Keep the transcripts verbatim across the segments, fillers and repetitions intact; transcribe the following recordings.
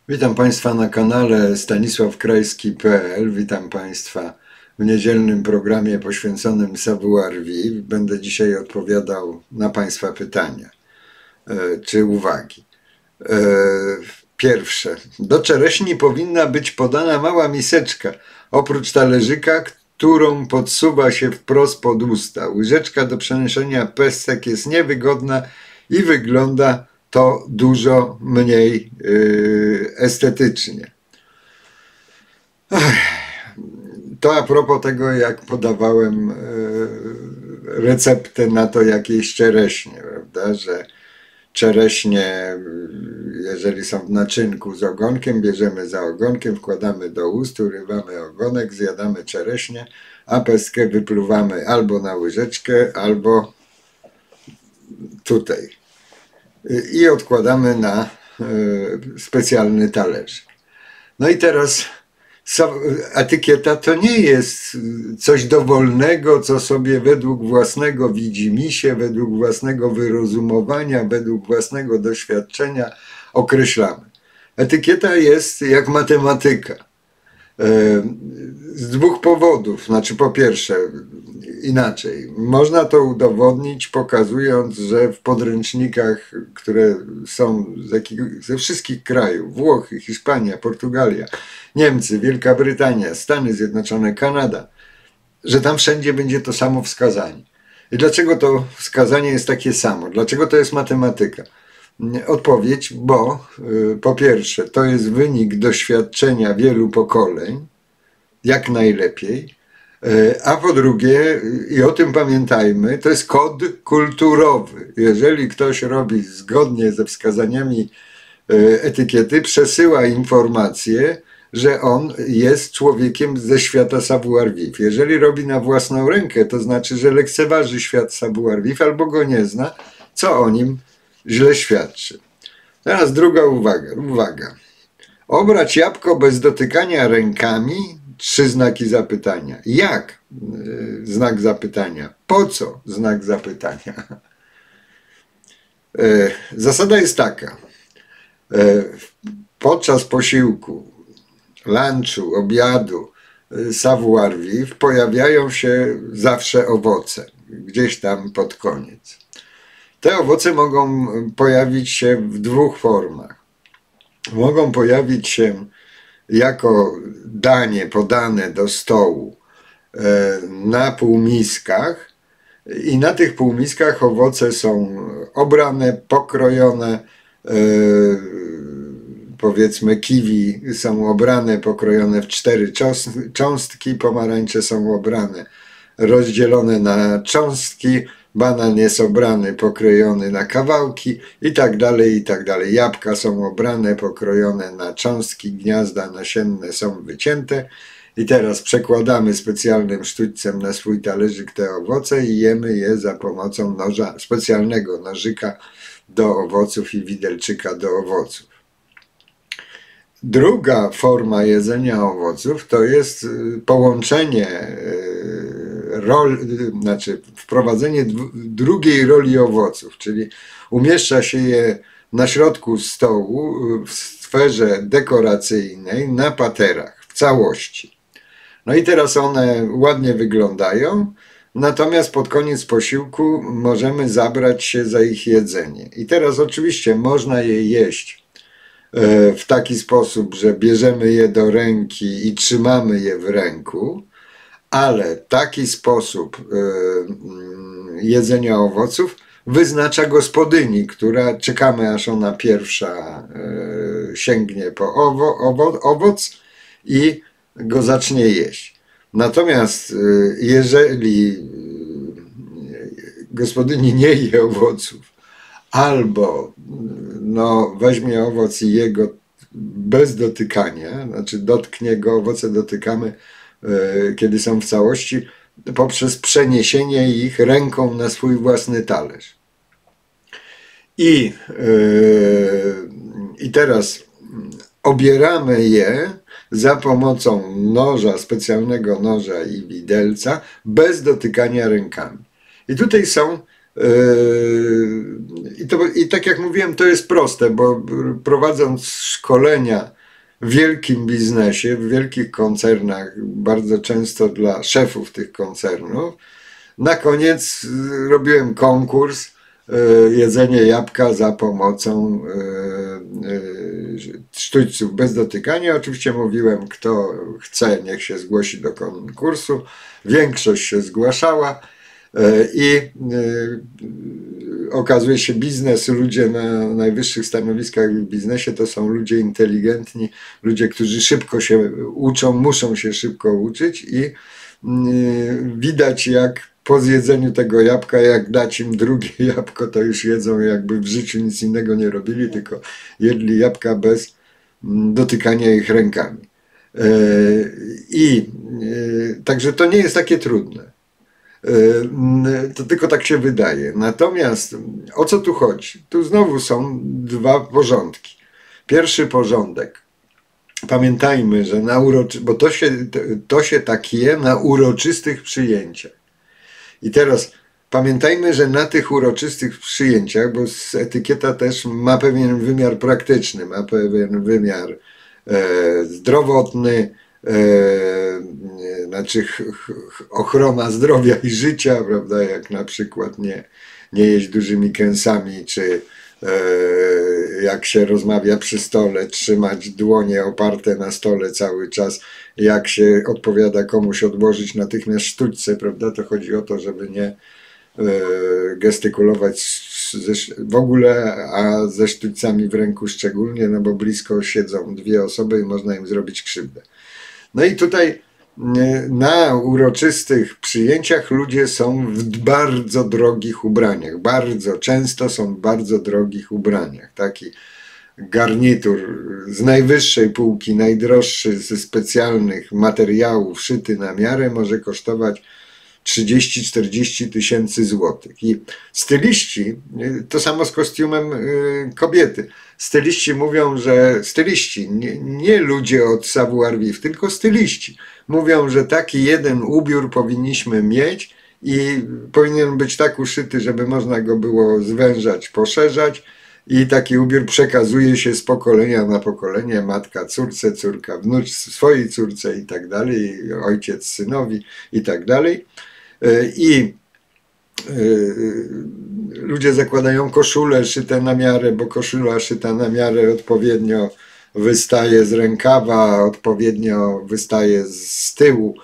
Witam Państwa na kanale stanisław krajski kropka p l. Witam Państwa w niedzielnym programie poświęconym savoir-vivre. Będę dzisiaj odpowiadał na Państwa pytania e, czy uwagi. E, pierwsze. Do czereśni powinna być podana mała miseczka, oprócz talerzyka, którą podsuwa się wprost pod usta. Łyżeczka do przenoszenia pestek jest niewygodna i wygląda to dużo mniej yy, estetycznie. Ech, to a propos tego, jak podawałem yy, receptę na to, jak jeść czereśnie, prawda, że czereśnie, jeżeli są w naczynku z ogonkiem, bierzemy za ogonkiem, wkładamy do ust, urywamy ogonek, zjadamy czereśnie, a pestkę wypluwamy albo na łyżeczkę, albo tutaj. I odkładamy na specjalny talerz. No i teraz etykieta to nie jest coś dowolnego, co sobie według własnego widzimisię, według własnego wyrozumowania, według własnego doświadczenia określamy. Etykieta jest jak matematyka. Z dwóch powodów. Znaczy, po pierwsze, inaczej. Można to udowodnić, pokazując, że w podręcznikach, które są z jakich, ze wszystkich krajów, Włochy, Hiszpania, Portugalia, Niemcy, Wielka Brytania, Stany Zjednoczone, Kanada, że tam wszędzie będzie to samo wskazanie. I dlaczego to wskazanie jest takie samo? Dlaczego to jest matematyka? Odpowiedź, bo po pierwsze, to jest wynik doświadczenia wielu pokoleń, jak najlepiej, a po drugie, i o tym pamiętajmy, to jest kod kulturowy. Jeżeli ktoś robi zgodnie ze wskazaniami etykiety, przesyła informację, że on jest człowiekiem ze świata savoir-vivre. Jeżeli robi na własną rękę, to znaczy, że lekceważy świat savoir-vivre albo go nie zna, co o nim źle świadczy. Teraz druga uwaga. uwaga. Obrać jabłko bez dotykania rękami? Trzy znaki zapytania. Jak? Znak zapytania. Po co? Znak zapytania. Zasada jest taka. Podczas posiłku, lunchu, obiadu, savoir-vivre pojawiają się zawsze owoce. Gdzieś tam pod koniec. Te owoce mogą pojawić się w dwóch formach. Mogą pojawić się jako danie podane do stołu na półmiskach i na tych półmiskach owoce są obrane, pokrojone, powiedzmy kiwi są obrane, pokrojone w cztery cząstki, pomarańcze są obrane, rozdzielone na cząstki, banan jest obrany, pokrojony na kawałki i tak dalej, i tak dalej. Jabłka są obrane, pokrojone na cząstki, gniazda nasienne są wycięte i teraz przekładamy specjalnym sztućcem na swój talerzyk te owoce i jemy je za pomocą noża, specjalnego nożyka do owoców i widelczyka do owoców. Druga forma jedzenia owoców to jest połączenie rol, znaczy wprowadzenie drugiej roli owoców, czyli umieszcza się je na środku stołu w sferze dekoracyjnej na paterach w całości. No i teraz one ładnie wyglądają, natomiast pod koniec posiłku możemy zabrać się za ich jedzenie. I teraz oczywiście można je jeść w taki sposób, że bierzemy je do ręki i trzymamy je w ręku, ale taki sposób jedzenia owoców wyznacza gospodyni, która czekamy, aż ona pierwsza sięgnie po owo, owo, owoc i go zacznie jeść. Natomiast jeżeli gospodyni nie je owoców, albo no, weźmie owoc i je go bez dotykania, znaczy dotknie go, owoce dotykamy, kiedy są w całości, poprzez przeniesienie ich ręką na swój własny talerz. I, yy, i teraz obieramy je za pomocą noża, specjalnego noża i widelca, bez dotykania rękami. I tutaj są I, to, I tak jak mówiłem, to jest proste, bo prowadząc szkolenia w wielkim biznesie, w wielkich koncernach, bardzo często dla szefów tych koncernów, na koniec robiłem konkurs jedzenie jabłka za pomocą sztućców bez dotykania. Oczywiście mówiłem, kto chce, niech się zgłosi do konkursu. Większość się zgłaszała i okazuje się, biznes, ludzie na najwyższych stanowiskach w biznesie to są ludzie inteligentni, ludzie, którzy szybko się uczą, muszą się szybko uczyć i widać, jak po zjedzeniu tego jabłka, jak dać im drugie jabłko, to już jedzą, jakby w życiu nic innego nie robili, tylko jedli jabłka bez dotykania ich rękami. I także to nie jest takie trudne. To tylko tak się wydaje. Natomiast o co tu chodzi? Tu znowu są dwa porządki. Pierwszy porządek. Pamiętajmy, że na uroczy... bo to się, to się tak je na uroczystych przyjęciach. I teraz pamiętajmy, że na tych uroczystych przyjęciach, bo etykieta też ma pewien wymiar praktyczny, ma pewien wymiar e, zdrowotny, e, znaczy ch, ch, ochrona zdrowia i życia, prawda, jak na przykład nie, nie jeść dużymi kęsami, czy e, jak się rozmawia przy stole, trzymać dłonie oparte na stole cały czas, jak się odpowiada komuś odłożyć natychmiast sztućce, prawda, to chodzi o to, żeby nie e, gestykulować ze, w ogóle, a ze sztućcami w ręku szczególnie, no bo blisko siedzą dwie osoby i można im zrobić krzywdę. No i tutaj na uroczystych przyjęciach ludzie są w bardzo drogich ubraniach, bardzo często są w bardzo drogich ubraniach. Taki garnitur z najwyższej półki, najdroższy, ze specjalnych materiałów, szyty na miarę, może kosztować trzydzieści czterdzieści tysięcy złotych. I styliści, to samo z kostiumem kobiety, styliści mówią, że styliści, nie, nie ludzie od savoir-vivre, tylko styliści, mówią, że taki jeden ubiór powinniśmy mieć i powinien być tak uszyty, żeby można go było zwężać, poszerzać, i taki ubiór przekazuje się z pokolenia na pokolenie, matka córce, córka wnucz swojej córce i tak dalej, ojciec synowi i tak dalej. I ludzie zakładają koszule szyte na miarę, bo koszula szyta na miarę odpowiednio wystaje z rękawa, odpowiednio wystaje z tyłu.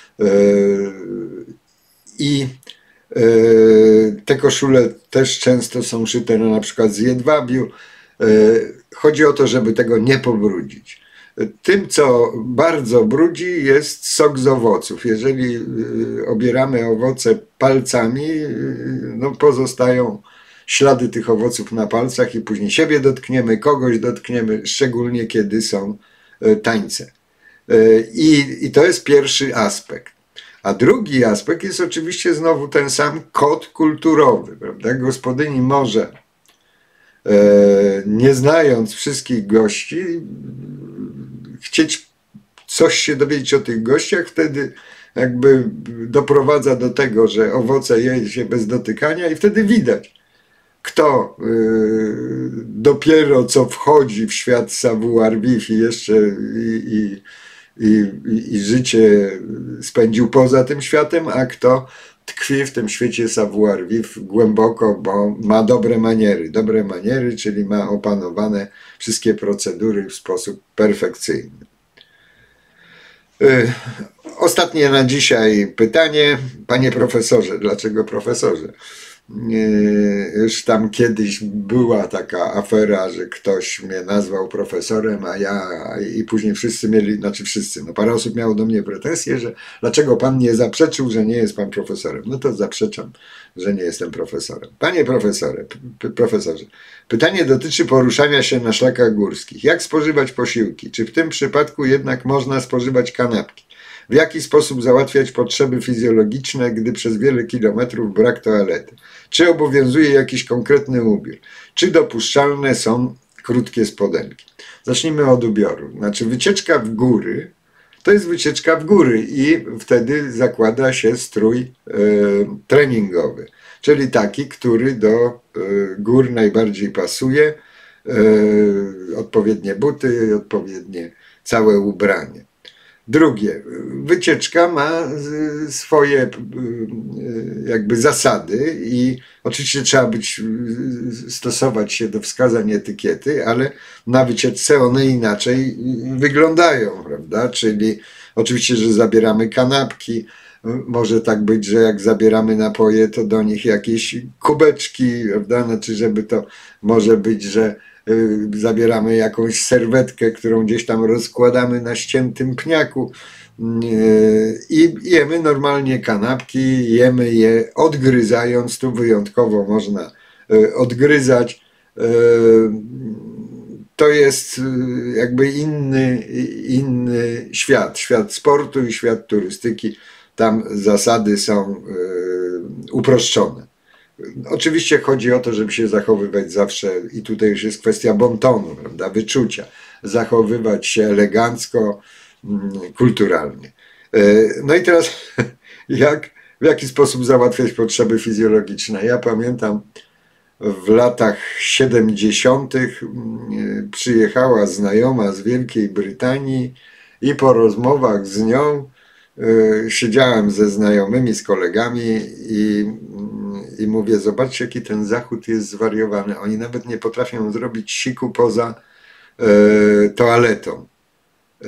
I te koszule też często są szyte na przykład z jedwabiu. Chodzi o to, żeby tego nie pobrudzić. Tym, co bardzo brudzi, jest sok z owoców. Jeżeli obieramy owoce palcami, no pozostają ślady tych owoców na palcach i później siebie dotkniemy, kogoś dotkniemy, szczególnie kiedy są tańce. I, i to jest pierwszy aspekt. A drugi aspekt jest oczywiście znowu ten sam kod kulturowy, prawda? Gospodyni może, e, nie znając wszystkich gości, chcieć coś się dowiedzieć o tych gościach, wtedy jakby doprowadza do tego, że owoce je się bez dotykania i wtedy widać, kto e, dopiero co wchodzi w świat savoir-vivre i jeszcze i, i I, i, i życie spędził poza tym światem, a kto tkwi w tym świecie savoir-vivre głęboko, bo ma dobre maniery. Dobre maniery, czyli ma opanowane wszystkie procedury w sposób perfekcyjny. Ostatnie na dzisiaj pytanie. Panie profesorze, dlaczego profesorze? Już tam kiedyś była taka afera, że ktoś mnie nazwał profesorem, a ja i później wszyscy mieli, znaczy wszyscy, no parę osób miało do mnie pretensje, że dlaczego pan nie zaprzeczył, że nie jest pan profesorem. No to zaprzeczam, że nie jestem profesorem. Panie profesorze, profesorze, pytanie dotyczy poruszania się na szlakach górskich. Jak spożywać posiłki? Czy w tym przypadku jednak można spożywać kanapki? W jaki sposób załatwiać potrzeby fizjologiczne, gdy przez wiele kilometrów brak toalety? Czy obowiązuje jakiś konkretny ubiór? Czy dopuszczalne są krótkie spodenki? Zacznijmy od ubioru. Znaczy wycieczka w góry to jest wycieczka w góry i wtedy zakłada się strój e, treningowy, czyli taki, który do e, gór najbardziej pasuje, e, odpowiednie buty, odpowiednie całe ubranie. Drugie, wycieczka ma swoje jakby zasady i oczywiście trzeba być, stosować się do wskazań etykiety, ale na wycieczce one inaczej wyglądają, prawda? Czyli oczywiście, że zabieramy kanapki, może tak być, że jak zabieramy napoje, to do nich jakieś kubeczki, prawda? Znaczy, żeby to może być, że zabieramy jakąś serwetkę, którą gdzieś tam rozkładamy na ściętym pniaku i jemy normalnie kanapki, jemy je odgryzając, tu wyjątkowo można odgryzać. To jest jakby inny, inny świat, świat sportu i świat turystyki. Tam zasady są uproszczone. Oczywiście chodzi o to, żeby się zachowywać zawsze, i tutaj już jest kwestia bon tonu, prawda, wyczucia, zachowywać się elegancko, kulturalnie. No i teraz jak, w jaki sposób załatwiać potrzeby fizjologiczne? Ja pamiętam, w latach siedemdziesiątych przyjechała znajoma z Wielkiej Brytanii i po rozmowach z nią siedziałem ze znajomymi, z kolegami i, i mówię, zobaczcie, jaki ten Zachód jest zwariowany. Oni nawet nie potrafią zrobić siku poza e, toaletą. E,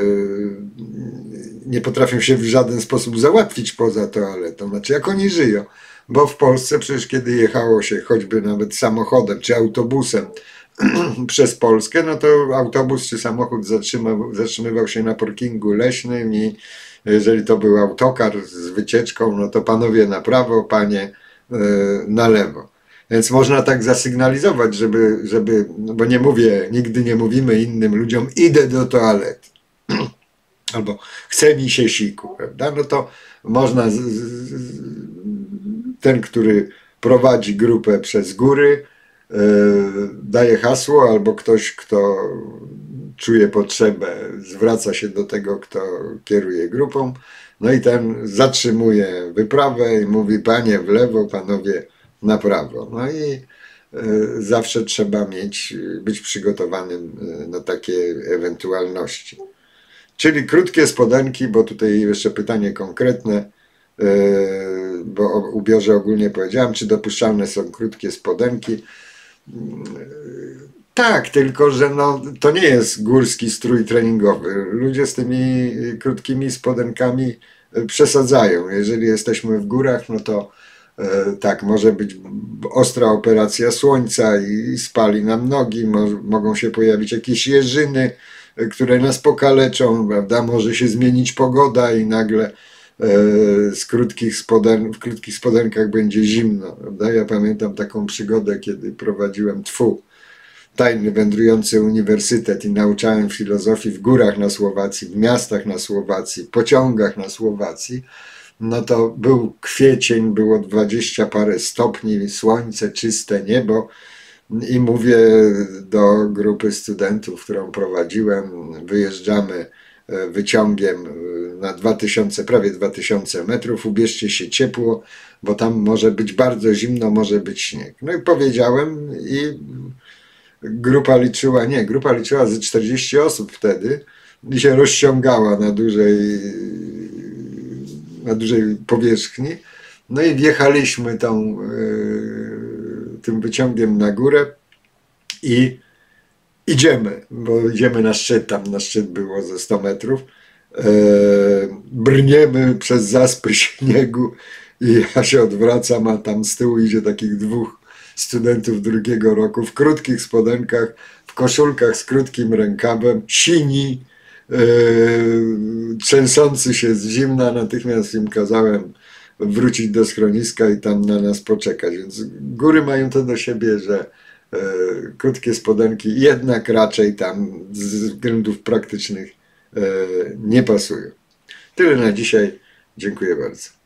nie potrafią się w żaden sposób załatwić poza toaletą. Znaczy, jak oni żyją. Bo w Polsce przecież kiedy jechało się choćby nawet samochodem czy autobusem przez Polskę, no to autobus czy samochód zatrzymał, zatrzymywał się na parkingu leśnym i jeżeli to był autokar z wycieczką, no to panowie na prawo, panie na lewo. Więc można tak zasygnalizować, żeby, żeby no bo nie mówię, nigdy nie mówimy innym ludziom, idę do toalety. Albo chce mi się siku, prawda? No to można, z, z, ten, który prowadzi grupę przez góry, yy, daje hasło, albo ktoś, kto czuje potrzebę, zwraca się do tego, kto kieruje grupą, no i ten zatrzymuje wyprawę i mówi, panie w lewo, panowie na prawo. No i y, zawsze trzeba mieć, być przygotowanym na takie ewentualności. Czyli krótkie spodenki, bo tutaj jeszcze pytanie konkretne, y, bo o ubiorze ogólnie powiedziałem, czy dopuszczalne są krótkie spodenki. Tak, tylko że no, to nie jest górski strój treningowy. Ludzie z tymi krótkimi spodenkami przesadzają. Jeżeli jesteśmy w górach, no to e, tak, może być ostra operacja słońca i spali nam nogi, mo mogą się pojawić jakieś jeżyny, które nas pokaleczą, prawda? Może się zmienić pogoda i nagle e, z krótkich spoden w krótkich spodenkach będzie zimno, prawda? Ja pamiętam taką przygodę, kiedy prowadziłem tfu, tajny wędrujący uniwersytet i nauczałem filozofii w górach na Słowacji, w miastach na Słowacji, w pociągach na Słowacji. No to był kwiecień, było dwadzieścia parę stopni, słońce, czyste niebo i mówię do grupy studentów, którą prowadziłem, wyjeżdżamy wyciągiem na dwa tysiące, prawie dwa tysiące metrów, ubierzcie się ciepło, bo tam może być bardzo zimno, może być śnieg. No i powiedziałem i grupa liczyła, nie, grupa liczyła ze czterdzieści osób wtedy i się rozciągała na dużej, na dużej powierzchni. No i wjechaliśmy tą, tym wyciągiem na górę i idziemy, bo idziemy na szczyt, tam na szczyt było ze sto metrów. Brniemy przez zaspy śniegu i ja się odwracam, a tam z tyłu idzie takich dwóch studentów drugiego roku w krótkich spodenkach, w koszulkach z krótkim rękawem, sini, yy, trzęsący się z zimna. Natychmiast im kazałem wrócić do schroniska i tam na nas poczekać. Więc góry mają to do siebie, że yy, krótkie spodenki jednak raczej tam z względów praktycznych yy, nie pasują. Tyle na dzisiaj. Dziękuję bardzo.